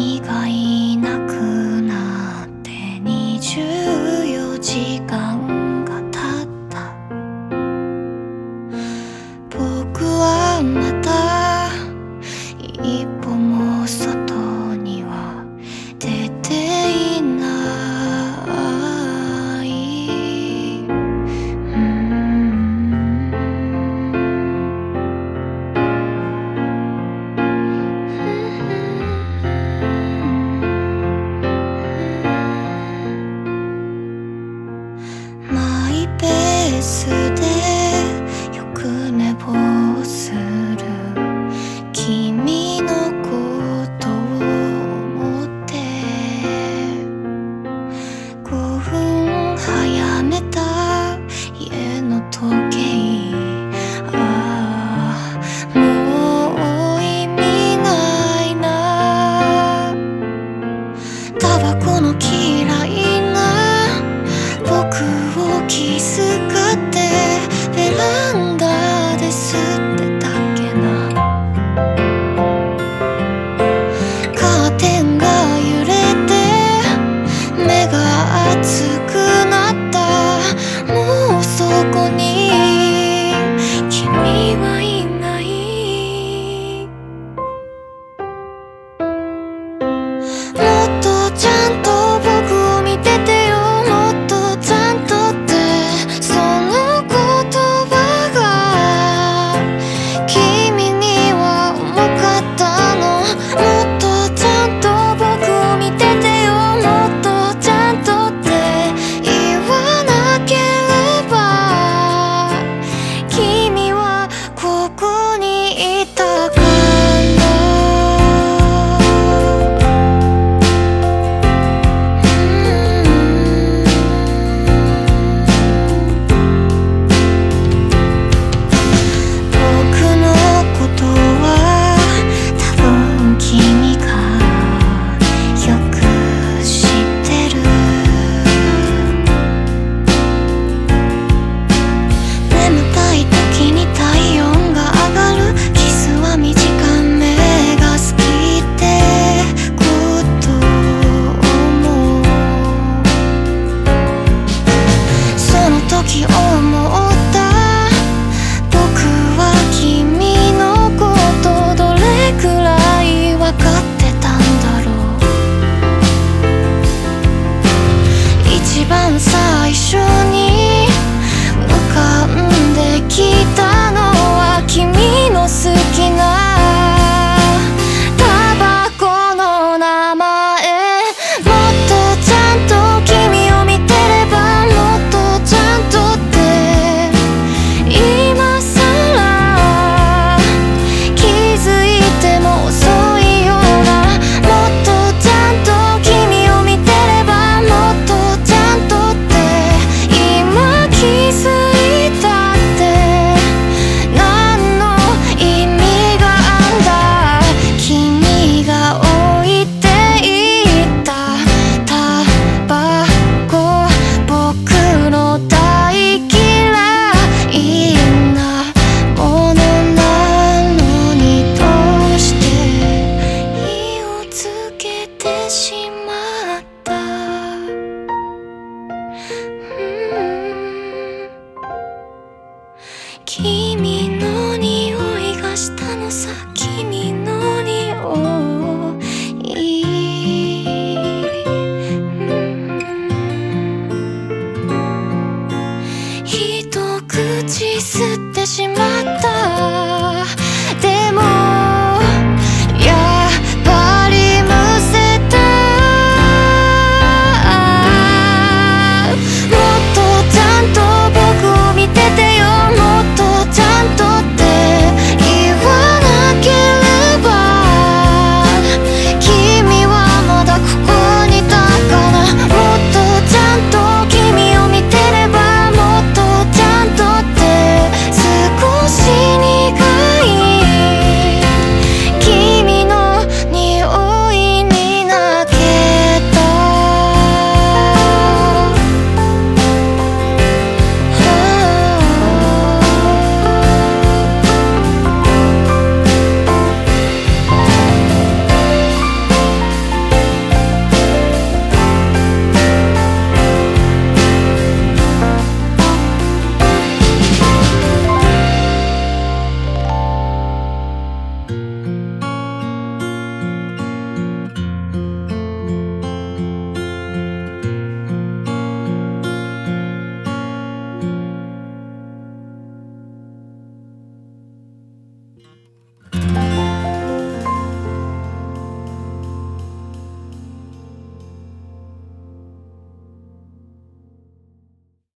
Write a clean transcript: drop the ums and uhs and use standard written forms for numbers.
君がいなくなって24時間が経った。僕はまだ一歩も外には出ていない。マイペースでよく寝坊する君のことを思って5分早めた家の時計、ああもう意味ないな。タバコの嫌いな僕を気遣ってベランダで吸ってたっけな。カーテンが揺れて目が熱くなった。もうそこに君はいない。もっとちゃんと僕を見ててよ。もっとちゃんとってその言葉が君には重かったの。もっとちゃんと僕を見ててよ。もっとちゃんとって言わなければ君はここにいたかな。僕のことは多分君がよく知ってる。眠たい時に体温が上がる。キスは短めが好きってこと思う。その時思った。僕は君のことどれくらい分かってたんだろう。一番最初に浮かんできたのは君の好きなタバコの名前。もっとちゃんと君を見てれば。もっとちゃんとって今さら気づいても遅いような。もっとちゃんと君を見てれば。もっとちゃんとって今気づいたって何の意味があんだ。君が置いていったタバコ、僕の大嫌いなものなのにどうして火をつけてし